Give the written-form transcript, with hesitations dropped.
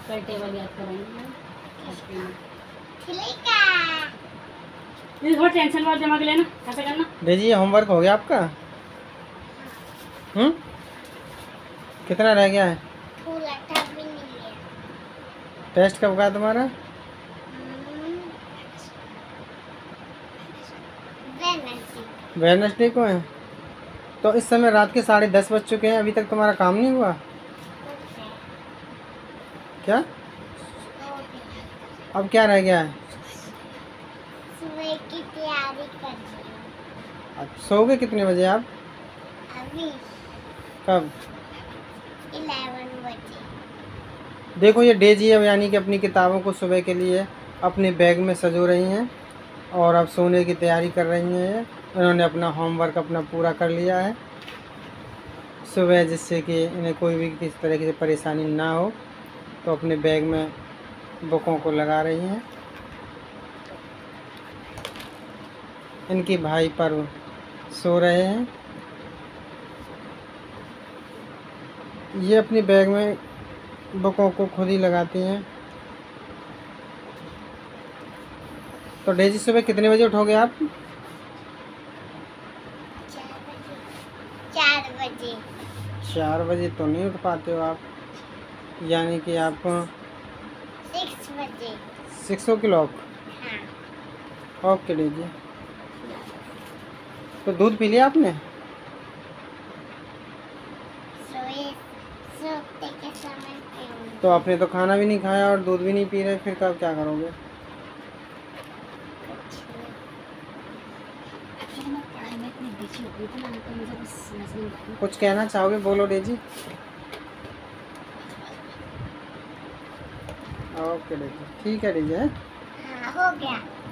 कल टेबल याद कराएंगे। थोड़ा टेंशन वाला दिमाग लेना, ऐसा करना। डेजी होमवर्क हो गया आपका? कितना रह गया है? टेस्ट कब का तुम्हारा? वेडनेसडे को है। तो इस समय रात के 10:30 बज चुके हैं, अभी तक तुम्हारा काम नहीं हुआ क्या? अब क्या रह गया है? सुबह की तैयारी कर रही हूँ। अब सोओगे कितने बजे आप? अभी कब? 11 बजे। देखो ये डेजी अब यानी कि अपनी किताबों को सुबह के लिए अपने बैग में सजो रही हैं और अब सोने की तैयारी कर रही हैं। इन्होंने अपना होमवर्क अपना पूरा कर लिया है सुबह, जिससे कि इन्हें कोई भी किसी तरह की परेशानी ना हो। तो अपने बैग में बुकों को लगा रही हैं। इनके भाई पर सो रहे हैं। ये अपनी बैग में बुकों को खुद ही लगाती हैं। तो डेजी सुबह कितने बजे उठोगे आप? 4 बजे। 4 बजे तो नहीं उठ पाते हो आप, यानी कि आप 6 बजे। 6 o'clock। हाँ। Okay Daisy. तो दूध पी लिया आपने? सोते के समय पीऊंगी। तो आपने तो खाना भी नहीं खाया और दूध भी नहीं पी रहे, फिर कब क्या करोगे? पढ़ाई में इतनी बिजी हो गई थी ना, तो मुझे कुछ समझ नहीं आया। कुछ कहना चाहोगे? बोलो डेजी। ओके डेजी, ठीक है डेजी। हाँ, हो गया।